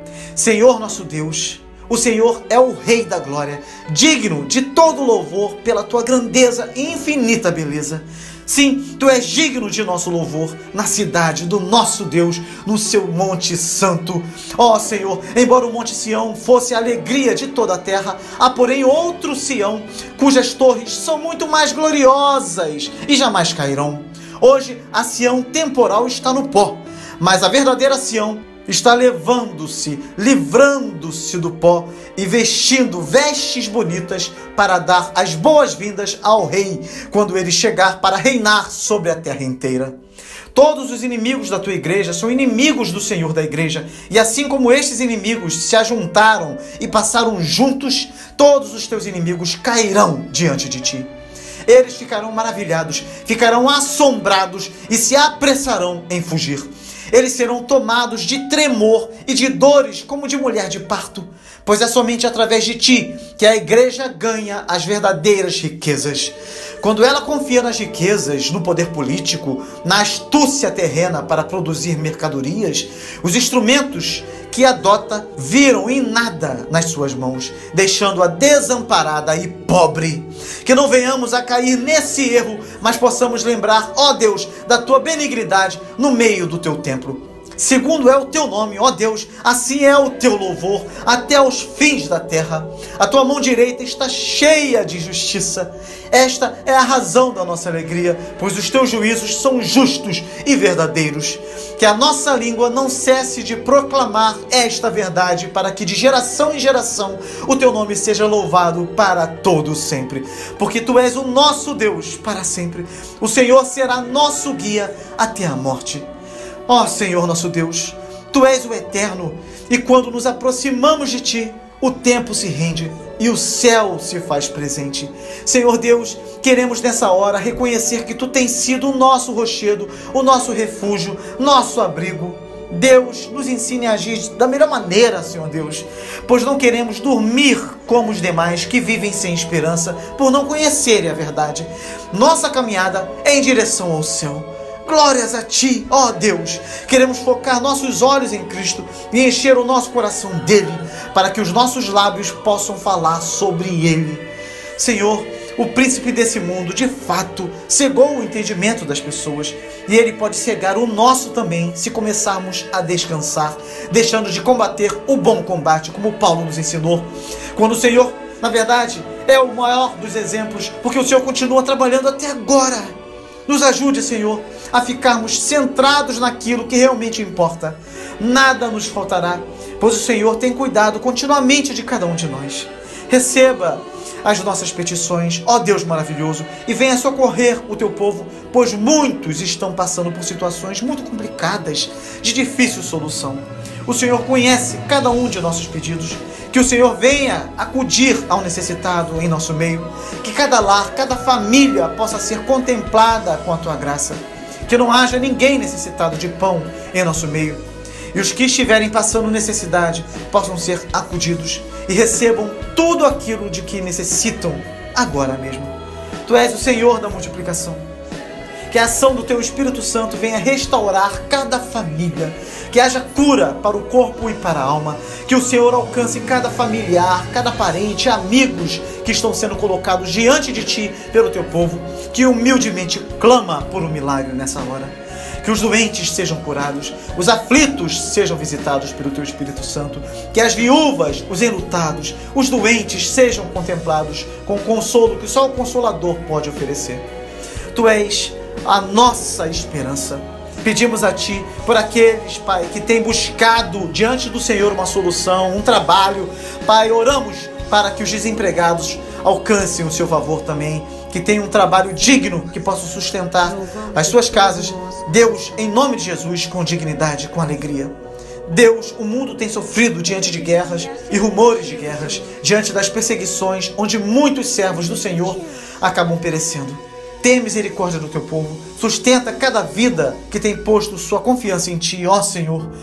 Senhor nosso Deus, o Senhor é o Rei da glória, digno de todo louvor pela tua grandeza e infinita beleza. Sim, tu és digno de nosso louvor na cidade do nosso Deus, no seu monte santo. Ó Senhor, embora o monte Sião fosse a alegria de toda a terra, há porém outro Sião, cujas torres são muito mais gloriosas e jamais cairão. Hoje a Sião temporal está no pó, mas a verdadeira Sião está levando-se, livrando-se do pó e vestindo vestes bonitas para dar as boas-vindas ao rei, quando ele chegar para reinar sobre a terra inteira. Todos os inimigos da tua igreja são inimigos do Senhor da igreja, e assim como estes inimigos se ajuntaram e passaram juntos, todos os teus inimigos cairão diante de ti. Eles ficarão maravilhados, ficarão assombrados e se apressarão em fugir. Eles serão tomados de tremor e de dores como de mulher de parto, pois é somente através de ti que a igreja ganha as verdadeiras riquezas. Quando ela confia nas riquezas, no poder político, na astúcia terrena para produzir mercadorias, os instrumentos que adota viram em nada nas suas mãos, deixando-a desamparada e pobre. Que não venhamos a cair nesse erro, mas possamos lembrar, ó Deus, da tua benignidade no meio do teu templo. Segundo é o teu nome, ó Deus, assim é o teu louvor até os fins da terra. A tua mão direita está cheia de justiça. Esta é a razão da nossa alegria, pois os teus juízos são justos e verdadeiros. Que a nossa língua não cesse de proclamar esta verdade, para que de geração em geração o teu nome seja louvado para todo sempre. Porque tu és o nosso Deus para sempre. O Senhor será nosso guia até a morte. Ó Senhor nosso Deus, tu és o eterno, e quando nos aproximamos de ti, o tempo se rende e o céu se faz presente. Senhor Deus, queremos nessa hora reconhecer que tu tens sido o nosso rochedo, o nosso refúgio, nosso abrigo. Deus, nos ensine a agir da melhor maneira, Senhor Deus, pois não queremos dormir como os demais que vivem sem esperança por não conhecerem a verdade. Nossa caminhada é em direção ao céu. Glórias a ti, ó Deus. Queremos focar nossos olhos em Cristo e encher o nosso coração dele, para que os nossos lábios possam falar sobre ele. Senhor, o príncipe desse mundo, de fato, cegou o entendimento das pessoas, e ele pode cegar o nosso também, se começarmos a descansar, deixando de combater o bom combate, como Paulo nos ensinou. Quando o Senhor, na verdade, é o maior dos exemplos, porque o Senhor continua trabalhando até agora. Nos ajude, Senhor, a ficarmos centrados naquilo que realmente importa. Nada nos faltará, pois o Senhor tem cuidado continuamente de cada um de nós. Receba as nossas petições, ó Deus maravilhoso, e venha socorrer o teu povo, pois muitos estão passando por situações muito complicadas, de difícil solução. O Senhor conhece cada um de nossos pedidos. Que o Senhor venha acudir ao necessitado em nosso meio. Que cada lar, cada família possa ser contemplada com a tua graça. Que não haja ninguém necessitado de pão em nosso meio. E os que estiverem passando necessidade possam ser acudidos e recebam tudo aquilo de que necessitam agora mesmo. Tu és o Senhor da multiplicação. Que a ação do teu Espírito Santo venha restaurar cada família. Que haja cura para o corpo e para a alma. Que o Senhor alcance cada familiar, cada parente, amigos que estão sendo colocados diante de ti pelo teu povo, que humildemente clama por um milagre nessa hora. Que os doentes sejam curados, os aflitos sejam visitados pelo teu Espírito Santo. Que as viúvas, os enlutados, os doentes sejam contemplados com o consolo que só o Consolador pode oferecer. Tu és a nossa esperança. Pedimos a ti por aqueles, Pai, que têm buscado diante do Senhor uma solução, um trabalho. Pai, oramos para que os desempregados alcancem o seu favor também, que tenham um trabalho digno, que possam sustentar as suas casas. Deus, em nome de Jesus, com dignidade, com alegria. Deus, o mundo tem sofrido diante de guerras e rumores de guerras, diante das perseguições, onde muitos servos do Senhor acabam perecendo. Tem misericórdia do teu povo, sustenta cada vida que tem posto sua confiança em ti, ó Senhor.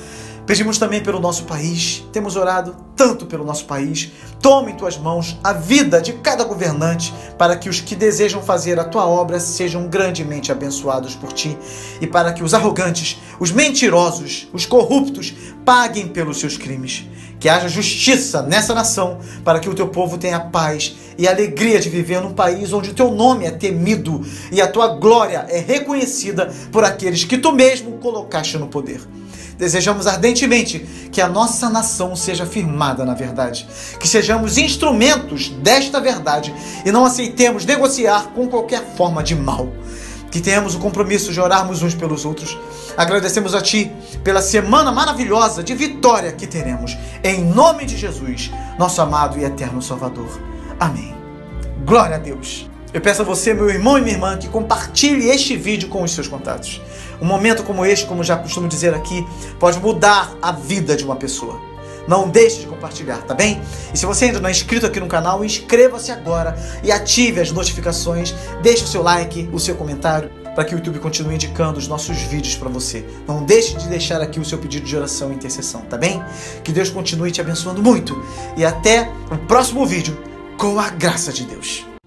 Pedimos também pelo nosso país, temos orado tanto pelo nosso país. Toma em tuas mãos a vida de cada governante, para que os que desejam fazer a tua obra sejam grandemente abençoados por ti, e para que os arrogantes, os mentirosos, os corruptos paguem pelos seus crimes. Que haja justiça nessa nação, para que o teu povo tenha paz e alegria de viver num país onde o teu nome é temido e a tua glória é reconhecida por aqueles que tu mesmo colocaste no poder. Desejamos ardentemente que a nossa nação seja firmada na verdade, que sejamos instrumentos desta verdade e não aceitemos negociar com qualquer forma de mal. Que tenhamos o compromisso de orarmos uns pelos outros. Agradecemos a Ti pela semana maravilhosa de vitória que teremos. Em nome de Jesus, nosso amado e eterno Salvador. Amém. Glória a Deus. Eu peço a você, meu irmão e minha irmã, que compartilhe este vídeo com os seus contatos. Um momento como este, como já costumo dizer aqui, pode mudar a vida de uma pessoa. Não deixe de compartilhar, tá bem? E se você ainda não é inscrito aqui no canal, inscreva-se agora e ative as notificações. Deixe o seu like, o seu comentário, para que o YouTube continue indicando os nossos vídeos para você. Não deixe de deixar aqui o seu pedido de oração e intercessão, tá bem? Que Deus continue te abençoando muito. E até o próximo vídeo, com a graça de Deus.